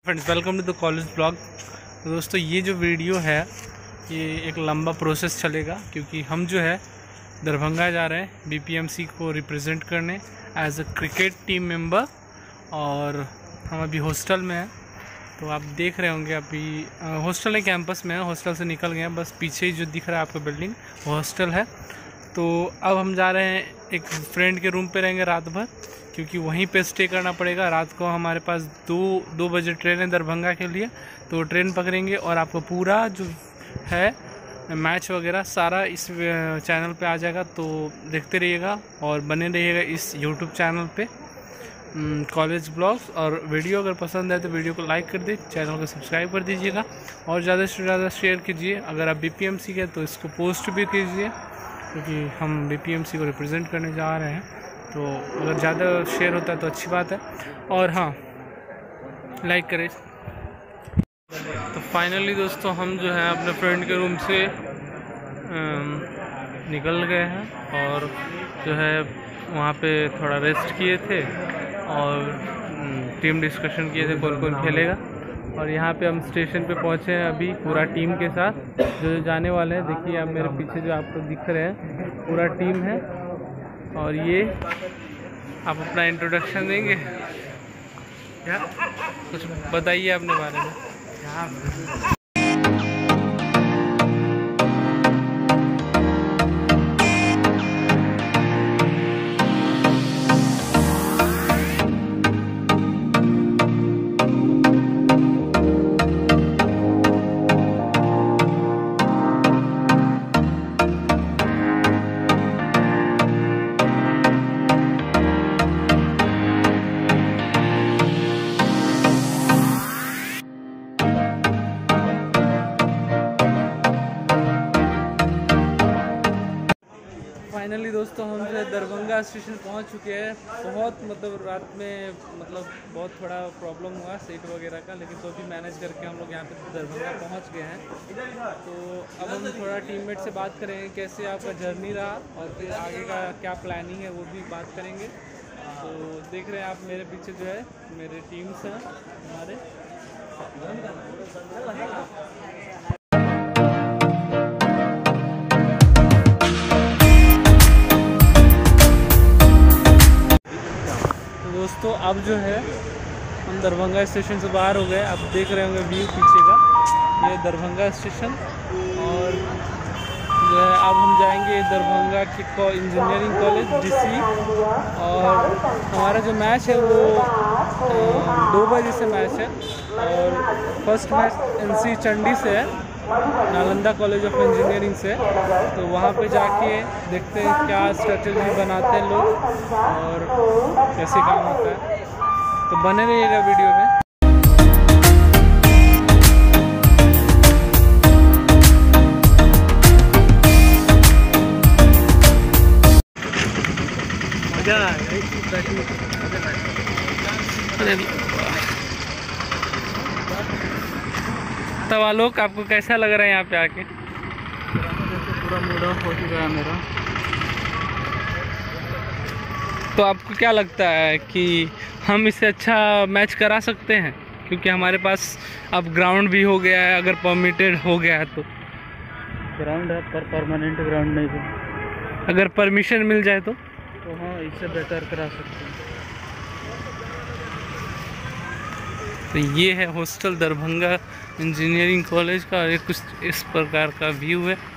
Friends, welcome to the college blog. तो दोस्तों, ये जो वीडियो है ये एक लंबा प्रोसेस चलेगा, क्योंकि हम जो है दरभंगा जा रहे हैं बीपीएमसी को रिप्रेजेंट करने as a cricket team member. और हम अभी हॉस्टल में हैं, तो आप देख रहे होंगे अभी हॉस्टल नहीं, कैंपस में है। हॉस्टल से निकल गए हैं, बस पीछे ही जो दिख रहा है आपको बिल्डिंग वो हॉस्टल है। तो अब हम जा रहे हैं, एक फ्रेंड के रूम पे रहेंगे रात भर, क्योंकि वहीं पे स्टे करना पड़ेगा। रात को हमारे पास दो बजे ट्रेन है दरभंगा के लिए, तो ट्रेन पकड़ेंगे और आपको पूरा जो है मैच वगैरह सारा इस चैनल पे आ जाएगा। तो देखते रहिएगा और बने रहिएगा इस यूट्यूब चैनल पे कॉलेज ब्लॉग्स। और वीडियो अगर पसंद है तो वीडियो को लाइक कर दे, चैनल को सब्सक्राइब कर दीजिएगा और ज़्यादा से ज़्यादा शेयर कीजिए। अगर आप बीपीएमसी के तो इसको पोस्ट भी कीजिए, क्योंकि हम बीपीएमसी को रिप्रेजेंट करने जा रहे हैं। तो अगर ज़्यादा शेयर होता है तो अच्छी बात है, और हाँ, लाइक करें। तो फाइनली दोस्तों, हम जो है अपने फ्रेंड के रूम से निकल गए हैं और जो है वहाँ पे थोड़ा रेस्ट किए थे और टीम डिस्कशन किए थे कौन कौन खेलेगा। और यहाँ पे हम स्टेशन पे पहुँचे हैं अभी पूरा टीम के साथ, जो जाने वाले हैं। देखिए आप मेरे पीछे जो आपको दिख रहे हैं पूरा टीम है। और ये आप अपना इंट्रोडक्शन देंगे क्या, कुछ बताइए अपने बारे में। फाइनली दोस्तों, हम जो है दरभंगा स्टेशन पहुंच चुके हैं। बहुत रात में बहुत थोड़ा प्रॉब्लम हुआ सीट वगैरह का, लेकिन तो भी मैनेज करके हम लोग यहाँ पे दरभंगा पहुंच गए हैं। तो अब हम थोड़ा टीममेट से बात करेंगे कैसे आपका जर्नी रहा और फिर आगे का क्या प्लानिंग है वो भी बात करेंगे। तो देख रहे हैं आप मेरे पीछे जो है मेरे टीम्स हैं हमारे। दोस्तों, अब जो है हम दरभंगा स्टेशन से बाहर हो गए। आप देख रहे होंगे व्यू पीछे का, ये दरभंगा स्टेशन। और जो है अब हम जाएंगे दरभंगा के इंजीनियरिंग कॉलेज डीसी। और हमारा जो मैच है वो 2 बजे से मैच है। और फर्स्ट मैच एनसी चंडी से है, नालंदा कॉलेज ऑफ इंजीनियरिंग से। तो वहाँ पे जाके देखते हैं क्या स्ट्रेटजी बनाते हैं लोग और कैसे काम होता है। तो बने रहिएगा वीडियो में। तब आलोक, आपको कैसा लग रहा है यहाँ पे आके? पूरा मूड ऑफ हो चुका है मेरा। तो आपको क्या लगता है कि हम इससे अच्छा मैच करा सकते हैं? क्योंकि हमारे पास अब ग्राउंड भी हो गया है, अगर परमिटेड हो गया है तो। ग्राउंड है पर परमानेंट ग्राउंड नहीं है। अगर परमिशन मिल जाए तो हाँ, इससे बेहतर करा सकते हैं। तो ये है हॉस्टल दरभंगा इंजीनियरिंग कॉलेज का, और कुछ इस प्रकार का व्यू है।